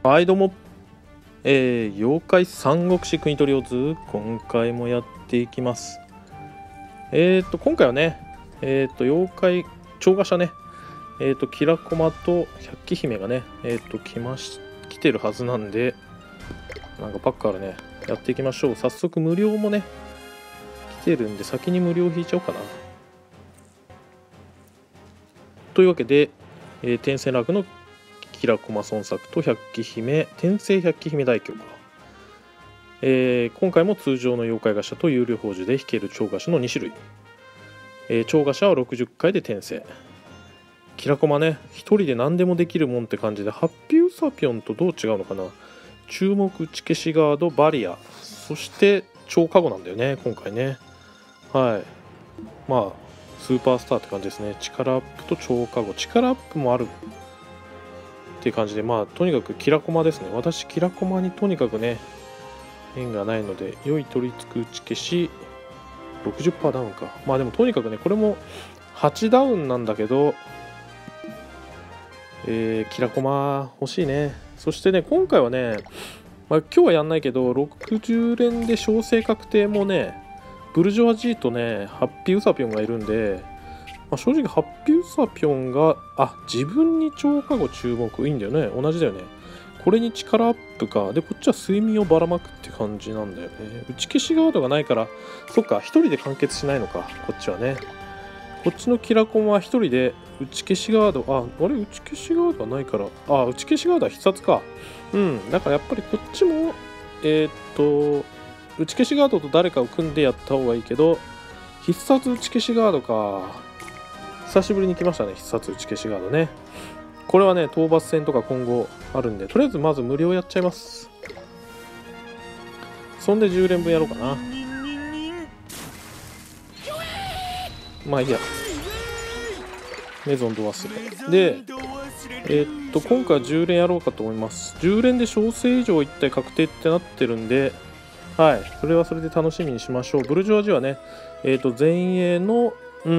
はいどうも、妖怪三国志国取りオズ今回もやっていきます。今回はね妖怪超賀者ねキラコマと百鬼姫がね来てるはずなんで、なんかパックからねやっていきましょう。早速無料もね来てるんで先に無料引いちゃおうかなというわけで、転生ラグのキラコマ孫作と百鬼姫転生百鬼姫大凶か、今回も通常の妖怪ガシャと有料宝珠で引ける超ガシャの2種類、超ガシャは60回で転生。キラコマね1人で何でもできるもんって感じで、ハッピーウサピョンとどう違うのかな。注目打ち消しガードバリア、そして超カゴなんだよね今回ね。はい、まあスーパースターって感じですね。力アップと超カゴ、力アップもあるっていう感じで、まあとにかくキラコマですね。私キラコマにとにかくね縁がないので、良い取り付く打ち消し 60% ダウンか。まあでもとにかくねこれも8ダウンなんだけど、キラコマ欲しいね。そしてね今回はね、今日はやんないけど60連で小生確定もねブルジョワジーとねハッピーウサピョンがいるんで、正直ハッピーウサピョンが自分に超過後注目いいんだよね。同じだよね。これに力アップかで、こっちは睡眠をばらまくって感じなんだよね。打ち消しガードがないから、そっか1人で完結しないのかこっちはね。こっちのキラコマは1人で打ち消しガード、あれ打ち消しガードはないから、打ち消しガードは必殺か。だからやっぱりこっちも打ち消しガードと誰かを組んでやった方がいいけど、必殺打ち消しガードか。久しぶりに来ましたね必殺打ち消しガードね。これはね討伐戦とか今後あるんで、とりあえずまず無料やっちゃいます。そんで10連分やろうかな。まあいいや、メゾンド忘れで今回は10連やろうかと思います。10連で小生以上1体確定ってなってるんで、それはそれで楽しみにしましょう。ブルジョワジーはね前衛の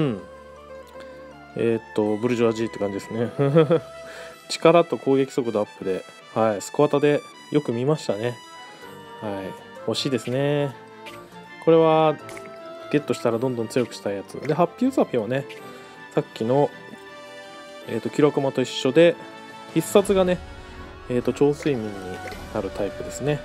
ブルジョワジーって感じですね力と攻撃速度アップで、スコアタでよく見ましたね。欲しいですね。これはゲットしたらどんどん強くしたいやつで、ハッピーウサピョンはねさっきのキラコマと一緒で必殺がね超睡眠になるタイプですね。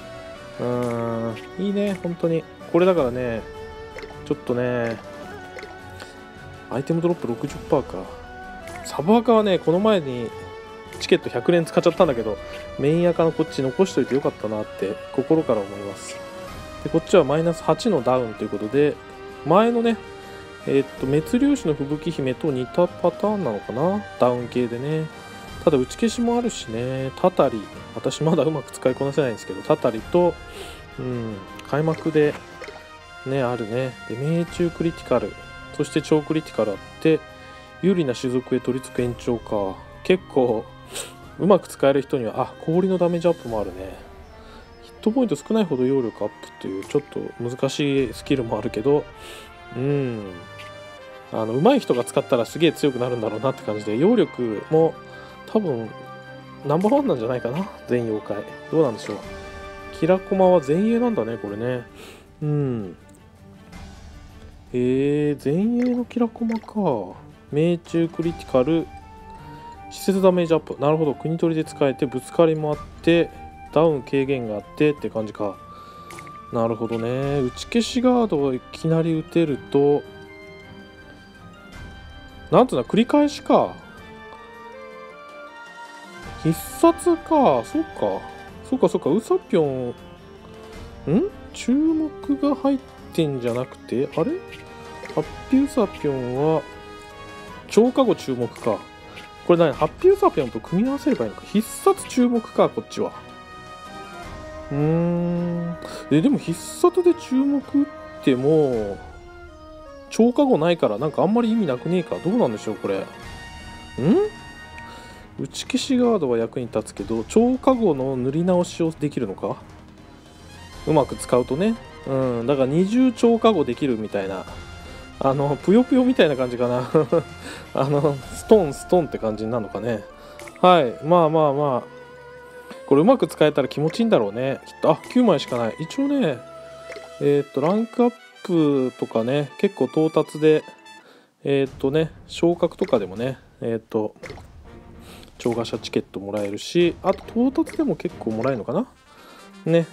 いいね本当に。これだからねちょっとねアイテムドロップ 60% か。サブアカはねこの前にチケット100連使っちゃったんだけど、メインアカのこっち残しといてよかったなって心から思います。でこっちはマイナス8のダウンということで、前のね滅粒子の吹雪姫と似たパターンなのかな、ダウン系でね。ただ打ち消しもあるしね。タタリ、私まだうまく使いこなせないんですけど、タタリと開幕でねあるね。で命中クリティカル、そして超クリティカルあって、有利な種族へ取り付く延長か。結構うまく使える人には氷のダメージアップもあるね。ヒットポイント少ないほど揚力アップというちょっと難しいスキルもあるけど、上手い人が使ったらすげえ強くなるんだろうなって感じで、揚力も多分ナンバーワンなんじゃないかな全妖怪。どうなんでしょう。キラコマは前衛なんだねこれね。前衛のキラコマか。命中クリティカル、施設ダメージアップ、なるほど。国取りで使えてぶつかりもあってダウン軽減があってって感じか。なるほどね。打ち消しガードをいきなり打てるとなんていうの繰り返しか。必殺か。そっかウサピョン注目が入ってんじゃなくて、あれハッピーウサピョンは超過後注目か。これ何、ハッピーウサピョンと組み合わせればいいのか。必殺注目かこっちは。でも必殺で注目っても超過後ないからなんかあんまり意味なくねえか。どうなんでしょうこれ。打ち消しガードは役に立つけど超過後の塗り直しをできるのか、うまく使うとね。だから二重超過後できるみたいな、ぷよぷよみたいな感じかなストーンって感じになるのかね。まあこれうまく使えたら気持ちいいんだろうねきっと。あ、9枚しかない。一応ねランクアップとかね結構到達で昇格とかでもね超ガシャチケットもらえるし、あと到達でも結構もらえるのかなね。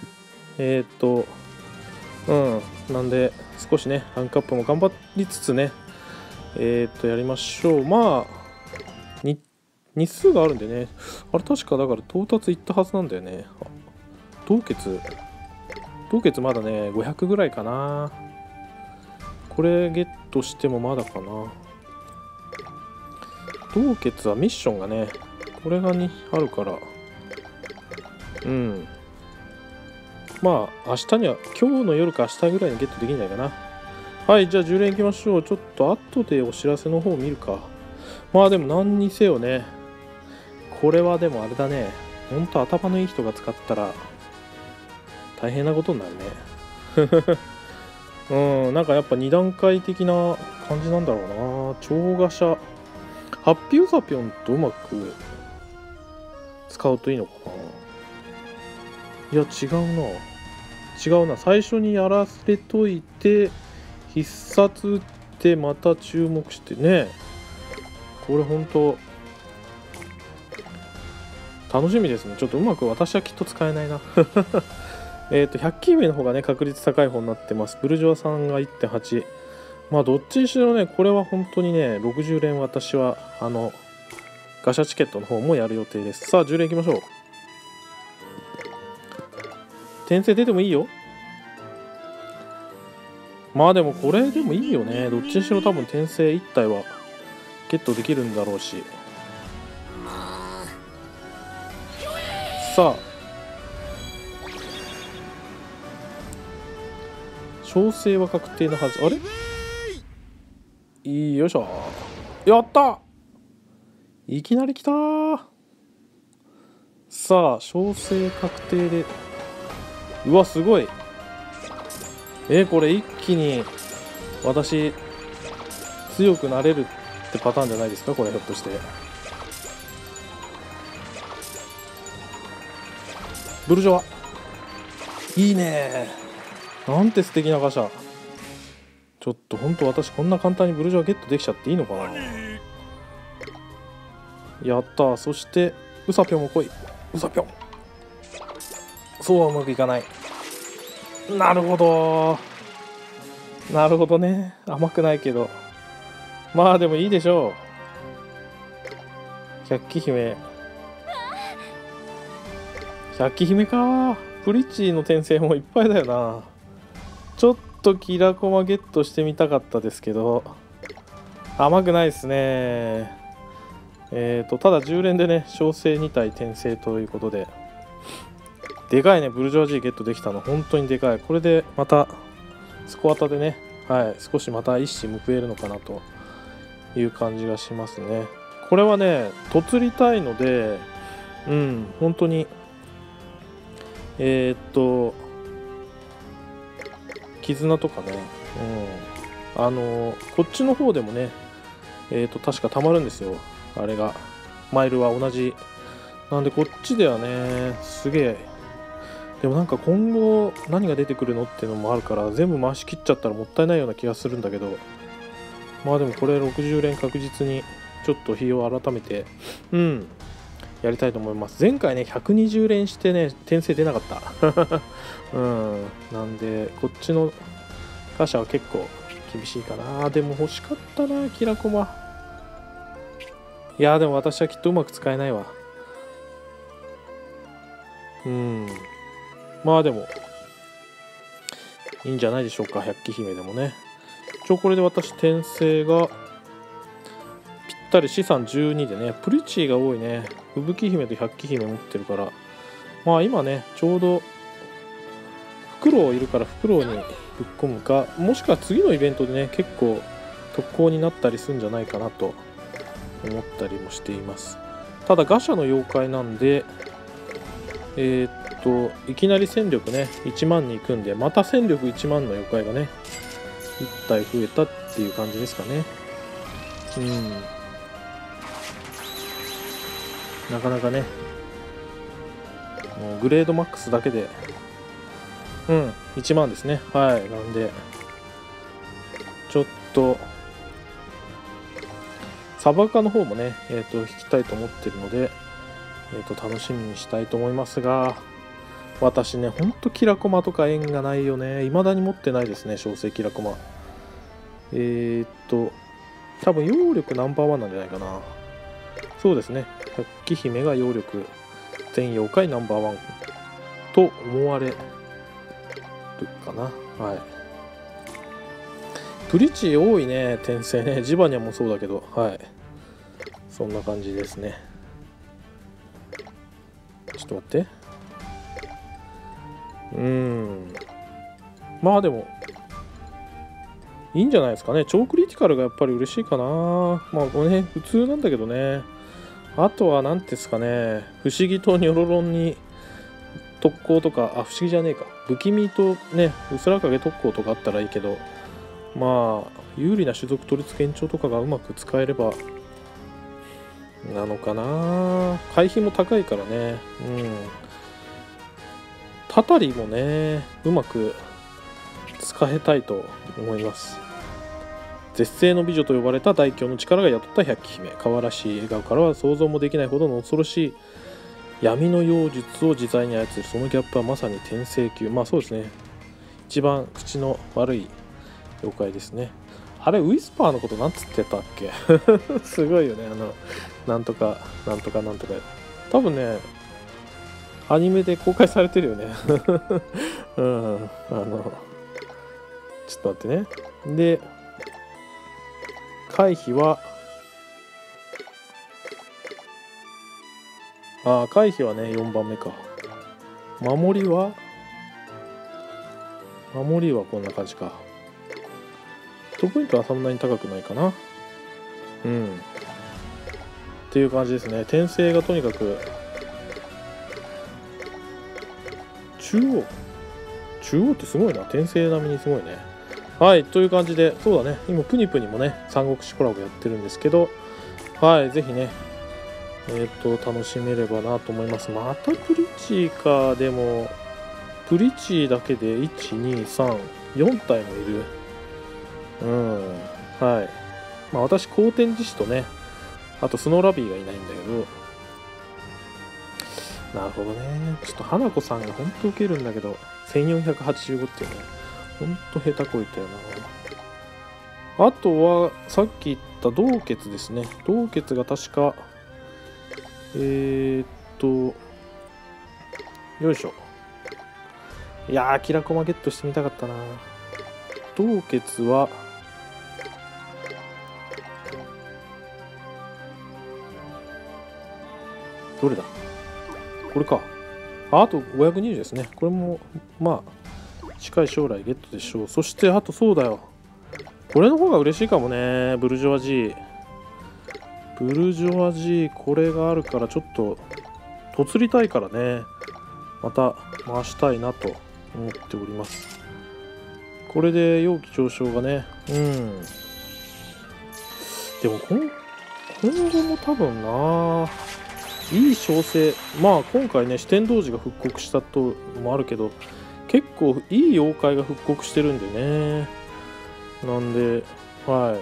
なんで少しねランクアップも頑張りつつねやりましょう。まあ日数があるんでね、あれ確かだから到達いったはずなんだよね。洞穴まだね500ぐらいかな。これゲットしてもまだかな。洞穴はミッションがねこれがにあるから、まあ明日には今日の夜か明日ぐらいにゲットできるんじゃないかな。はい、じゃあ10連いきましょう。ちょっと後でお知らせの方見るか。まあでも何にせよね、これはでもあれだね、ほんと頭のいい人が使ったら大変なことになるねなんかやっぱ2段階的な感じなんだろうな。超ガシャハッピーウサピョンとうまく使うといいのかな。いや違うな。最初にやらせといて必殺打ってまた注目してね。これほんと楽しみですね。ちょっとうまく私はきっと使えないな100期目の方がね確率高い方になってます。ブルジョワさんが 1.8。 まあどっちにしろねこれは本当にね60連私はガシャチケットの方もやる予定です。さあ10連いきましょう。転生出てもいいよ。まあでもこれでもいいよね。どっちにしろ多分転生1体はゲットできるんだろうし。さあ調整は確定なはず。あれよいしょ、やった、いきなり来たー。さあ調整確定で、うわすごい。これ一気に私強くなれるってパターンじゃないですかこれ。ひょっとしてブルジョワいいねー。なんて素敵なガシャ。ちょっとほんと私こんな簡単にブルジョワゲットできちゃっていいのかな。やったー。そしてウサピョンも来い。ウサピョン、そうはうまくいかない。なるほどなるほどね。甘くないけどまあでもいいでしょう。百鬼姫か。プリッチの転生もいっぱいだよな。ちょっとキラコマゲットしてみたかったですけど甘くないですね。ただ10連でね小生2体転生ということででかいね。ブルジョワ G ゲットできたの本当にでかい。これでまたスコアタでね、少しまた一矢報えるのかなという感じがしますね。これはね嫁りたいので本当に絆とかね、こっちの方でもね確かたまるんですよあれが。マイルは同じなんでこっちではねすげえ。でもなんか今後何が出てくるのっていうのもあるから全部回し切っちゃったらもったいないような気がするんだけど、まあでもこれ60連確実にちょっと日を改めてやりたいと思います。前回ね120連してね転生出なかったなんでこっちのガシャは結構厳しいかな。でも欲しかったなキラコマ。いやでも私はきっとうまく使えないわ。まあでもいいんじゃないでしょうか。百鬼姫でもね。これで私転生がぴったり資産12でねプリチーが多いね。吹雪姫と百鬼姫持ってるから、まあ今ねちょうどフクロウいるからフクロウにぶっ込むか、もしくは次のイベントでね結構特攻になったりするんじゃないかなと思ったりもしています。ただガシャの妖怪なんでいきなり戦力ね1万に行くんで、また戦力1万の妖怪がね1体増えたっていう感じですかね。なかなかねもうグレードマックスだけで1万ですね。はい。なんでちょっとサバカの方もね、引きたいと思ってるので、楽しみにしたいと思いますが、私ね、ほんとキラコマとか縁がないよね。未だに持ってないですね、小生キラコマ。多分揚力ナンバーワンなんじゃないかな。そうですね、百鬼姫が揚力全妖怪ナンバーワンと思われるかな。はい。プリチ多いね、転生ね。ジバニャもそうだけど、はい。そんな感じですね。ちょっと待って。まあでも、いいんじゃないですかね。超クリティカルがやっぱり嬉しいかな。まあこれね、普通なんだけどね。あとは何ですかね、不思議とニョロロンに特攻とか、不思議じゃねえか。不気味とね、うすら影特攻とかあったらいいけど、まあ、有利な種族取り付け延長とかがうまく使えれば、なのかな。回避も高いからね。たたりもね、うまく使いたいと思います。絶世の美女と呼ばれた大凶の力が宿った百鬼姫。可愛らしい笑顔からは想像もできないほどの恐ろしい闇の妖術を自在に操る。そのギャップはまさに転生級。まあそうですね。一番口の悪い妖怪ですね。あれ、ウィスパーのことなんつってたっけすごいよね。なんとか、なんとか、なんとか。多分ね、アニメで公開されてるよね。ちょっと待ってね。で、回避は、回避はね、4番目か。守りはこんな感じか。ヒットポイントはそんなに高くないかな。っていう感じですね。転生がとにかく、中央ってすごいな。転生並みにすごいね。はい、という感じで、そうだね、今プニプニもね、三国志コラボやってるんですけど、はい、ぜひね、楽しめればなと思います。またプリチか。でもプリチだけで1,2,3,4体もいる。はい。まあ私光天寺師とね、あとスノーラビーがいないんだけど、なるほどね。ちょっと花子さんがほんとウケるんだけど、1485っていうね、ほんと下手こいたよな。あとはさっき言った洞穴ですね。洞穴が確かよいしょ。いやー、キラコマゲットしてみたかったな。洞穴はどれだ、これか。あと520ですね。これもまあ近い将来ゲットでしょう。そしてあとそうだよ、これの方が嬉しいかもね。ブルジョワジー、これがあるからちょっととつりたいからね、また回したいなと思っております。これで容器上昇がね、でも今後も多分ないい小生、まあ今回ね四天童子が復刻したともあるけど、結構いい妖怪が復刻してるんでね。なんで、はい、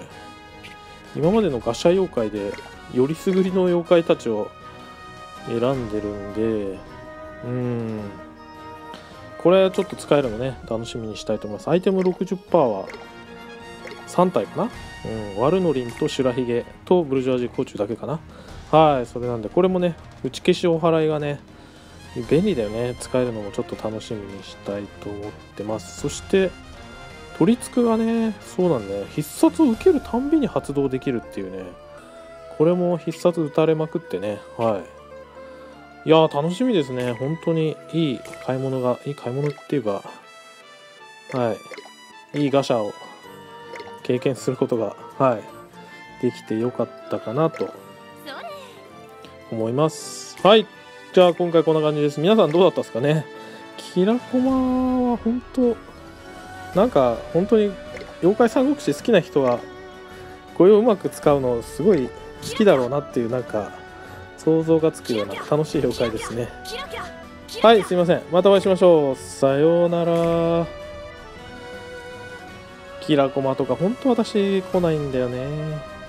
今までのガシャ妖怪でよりすぐりの妖怪たちを選んでるんで、これはちょっと使えるのね、楽しみにしたいと思います。アイテム 60% は3体かな。ワルノリンとシュラヒゲとブルジョワジー甲虫だけかな。はい、それなんで、これもね、打ち消しお祓いがね、便利だよね。使えるのもちょっと楽しみにしたいと思ってます。そして取り付くがね、そうなんだよ、必殺を受けるたんびに発動できるっていうね、これも必殺打たれまくってね、いやー楽しみですね。本当にいい買い物っていうか、いいガシャを経験することが、できてよかったかなと思います。はい、じゃあ今回こんな感じです。皆さんどうだったですかね。キラコマは本当なんか本当に妖怪三国志好きな人はこれをうまく使うのすごい好きだろうなっていう、なんか想像がつくような楽しい妖怪ですね。 はい、すいません。またお会いしましょう。さようなら。キラコマとか本当私来ないんだよね。